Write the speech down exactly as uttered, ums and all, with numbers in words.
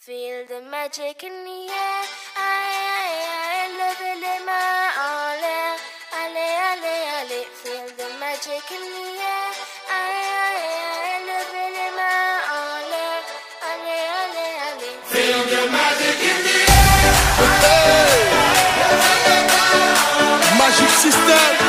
Feel the magic in the air, aïe aïe aïe, levez les mains en l'air, allez allez allez. Feel the magic in the air, aïe aïe aïe, levez les mains en l'air, allez allez allez. Feel the magic in the air. Magic System.